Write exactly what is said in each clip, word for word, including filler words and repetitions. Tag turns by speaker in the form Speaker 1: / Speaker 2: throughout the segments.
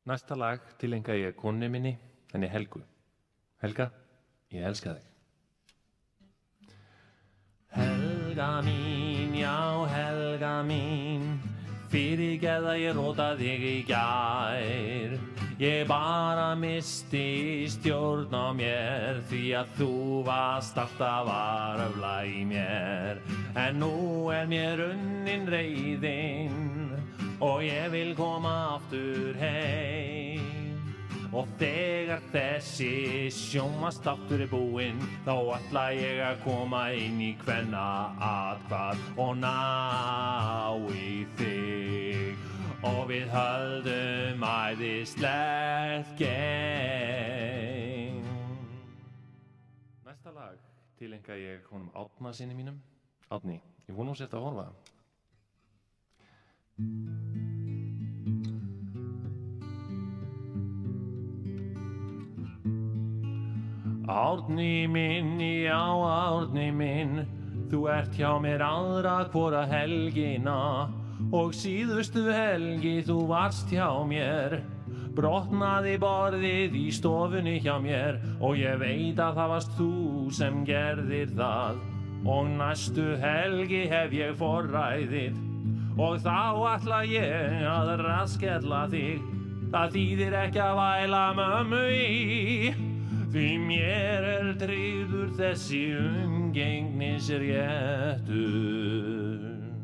Speaker 1: Næsta lag tileinka ég konu minni, henni Helgu. Helga, ég elska þig. Helga mín, já Helga mín, fyrirgeðu að ég róta þig í gær. Ég bara misti stjórn á mér, því að þú varst alltaf að röfla í mér. En nú er mér unnin reiðin og ég vil koma aftur heim. Og þegar þessi sjónvarpsþáttur er búinn, þá ætla ég að koma inn í kvennaathvarf og ná í þig. Og við höldum æðislegt geim. Næsta lag tileinka ég honum Árna syni mínum. Árni, ég vona þú sért að horfa. Árni minn, já Árni minn, þú ert hjá mér aðra hvora helgina. Og síðustu helgi þú varst hjá mér, brotnaði borðið í stofunni hjá mér. Og ég veit að það varst þú sem gerðir það. Og næstu helgi hef ég forræðið, og þá ætla ég að raskella þig. Það þýðir ekki að væla mömmu í, því mér er tryggður þessi umgengnisréttur.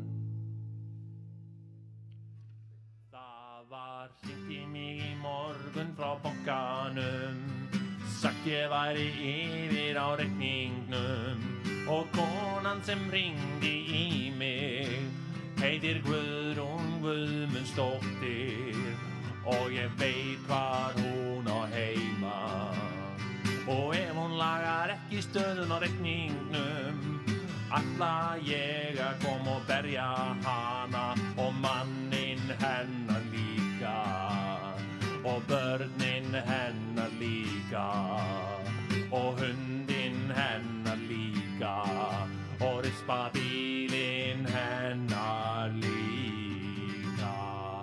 Speaker 1: Það var hringt í mig í morgun frá bankanum, sagt ég væri yfir á reikningnum. Og konan sem hringdi í mig heitir Guðrún Guðmundsdóttir, og ég veit hvar hún á heima. Og ef hún lagar ekki stöðun á reikningnum, ætla ég að koma og berja hana og manninn hennar líka, og börnin hennar líka, og hundinn hennar líka, og rispa bílinn hennar líka.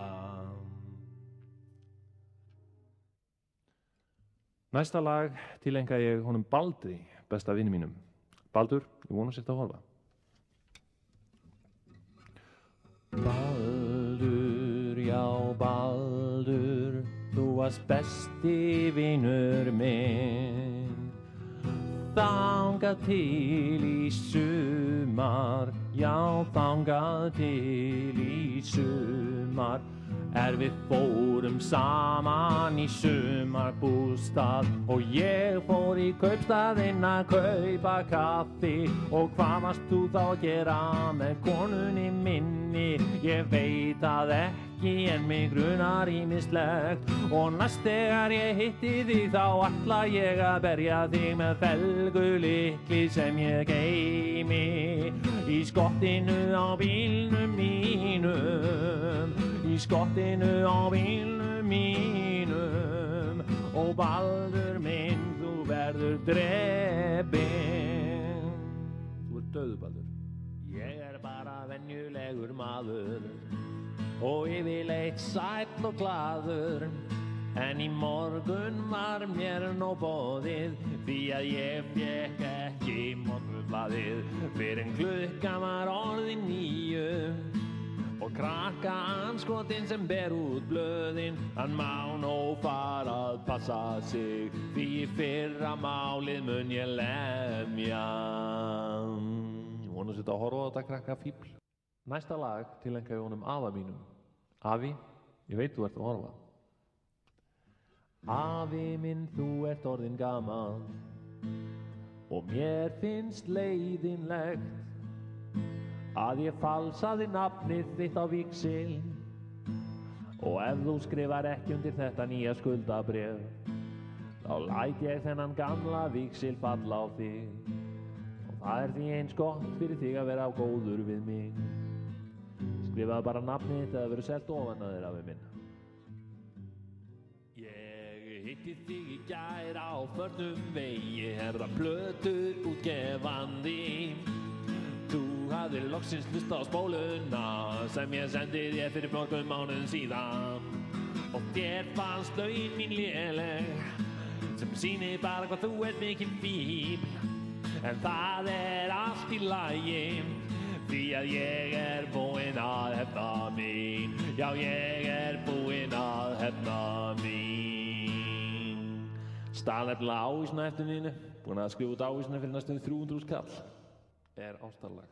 Speaker 1: Næsta lag tileinka ég honum Baldri, besta vini mínum. Baldur, ég vona sér að horfa. Baldur, já Baldur, þú varst besti vinur minn. Þangað til í sumar, já þangað til í sumar, er við fórum saman í sumarbústað. Og ég fór í kaupstaðinn að kaupa kaffi. Og hvað varst þú þá að gera með konunni minni? Ég veit að ekki en mig grunar ýmislegt. Og næst þegar ég hitti þig þá ætla ég að berja þig með felgulykli sem ég geymi í skottinu á bílnum mínum. Í skottinu á bílnum mínum. Og Baldur minn, þú verður drepinn. Þú ert dauður, Baldur. Ég er bara venjulegur maður og yfirleitt sæll og glaður. En í morgun var mér nóg boðið, því að ég fékk ekki morgunblaðið fyrr en klukkan var orðin níu. Og krakka anskotinn sem ber út blöðin, hann má nóg fara að passa sig, því í fyrra málið mun ég lemja. Ég vona sér að horfa á þetta, krakka fíbl. Næsta lag tileinka ég honum afa mínum. Afi, ég veit þú ert að horfa. Afi minn, þú ert orðinn gamall og mér finnst leiðinlegt að ég falsaði nafnið þitt á víxil. Og ef þú skrifar ekki undir þetta nýja skuldabréf, þá læt ég þennan gamla víxil falla á þig. Og það er því eins gott fyrir þig að vera góður við mig. Skrifaðu bara nafnið þitt eða verður selt ofan að þér, afi minn. Ég hitti þig í gær á förnum vegi, herra plötur útgefandi. Þú hafðir loksins hlustað á spóluna sem ég sendi þér fyrir mörgum mánuðum síðan. og þér fannst laun mín léleg sem sýnir bara hvað þú ert mikil fíbl. En það er allt í lagi því að ég er búinn að hefna mín. Já, ég er búinn að hefna mín. Stal nefnilega ávísuna eftir mínu, búinn að skrifa út ávísuna fyrir næstum þrjú hundruð þúsund kall. Er ástarlag.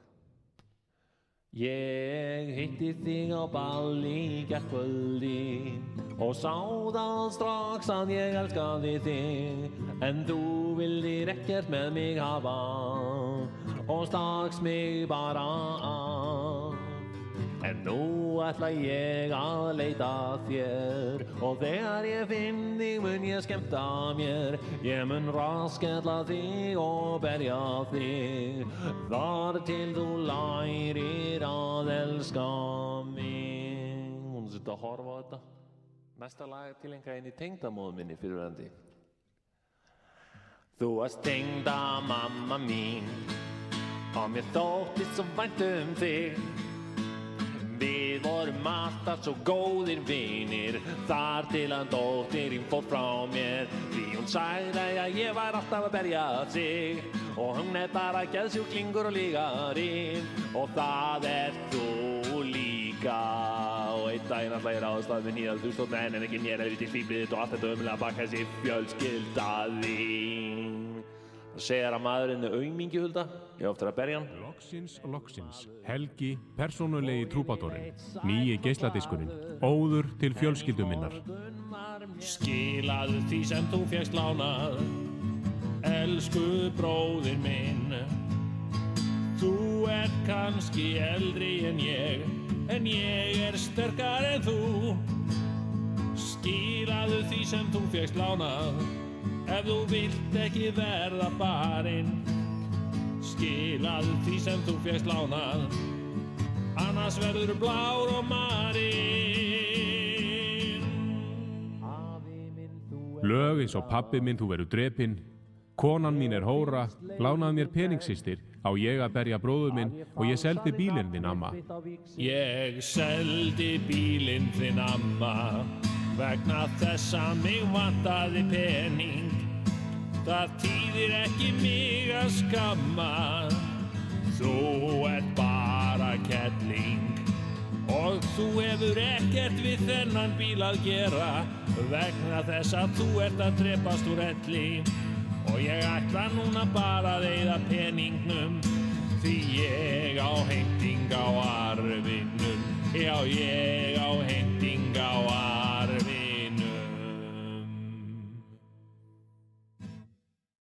Speaker 1: Ég hitti þig á balli gærkvöldi og sá það strax að ég elskaði þig, en þú vildir ekkert með mig hafa og stakst mig bara af. En nú ætla ég að leita þér og þegar ég finn þig mun ég skemmta mér. Ég mun raskella þig og berja þig þar til þú lærir að elska mig. Hún sitt að horfa á þetta. Næsta lag er tileinkað inn í tengdamóður minni fyrrverandi. Þú varst tengdamamma mín og mér þótti svo vænt um þig. Við vorum alltaf svo góðir vinir þar til að dóttirinn fór frá mér, því hún sagði að ég var alltaf að berja sig og hún er bara geðsjúklingur og lígari og það er þú líka. Og einn daginn alltaf ég ráðast að við nýðað þú stóð menn en ekki mér er vitið fíblið og allt þetta ömulega bak þessi fjölskylda þín. Það segir að maðurinn er aumingi hulda, ég oftar að berja hann.
Speaker 2: Loksins, loksins, Helgi, persónulegi trúbadorinn, nýji geisladiskurinn, óður til fjölskyldu minnar.
Speaker 1: Skilaðu því sem þú fékkst lánað, elsku bróðir minn. Þú ert kannski eldri en ég, en ég er sterkari en þú. Skilaðu því sem þú fékkst lánað, ef þú vilt ekki verða barinn. Skilaðu því sem þú fékkst lánað, annars verður blár og marinn.
Speaker 2: Lög eins og pabbi minn þú verður drepinn, konan mín er hóra, lánaði mér peningsystir, á ég að berja bróður minn og ég seldi bílinn þinn amma.
Speaker 1: Ég seldi bílinn þinn amma vegna þess að mig vantaði pening. Það þýðir ekki mig að skamma, þú ert bara kettling og þú hefur ekkert við þennan bíl að gera vegna þess að þú ert að drepast úr elli. Og ég ætla núna bara að eyða peningnum því ég á heimting á arfinum. Já, ég á heimting